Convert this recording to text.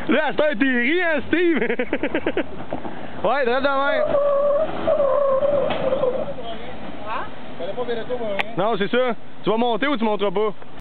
Là, à cette heure, t'es ri, hein, Steve? Ouais, dresse de même. Fallait pas vérifier, Non, c'est ça. Tu vas monter ou tu monteras pas?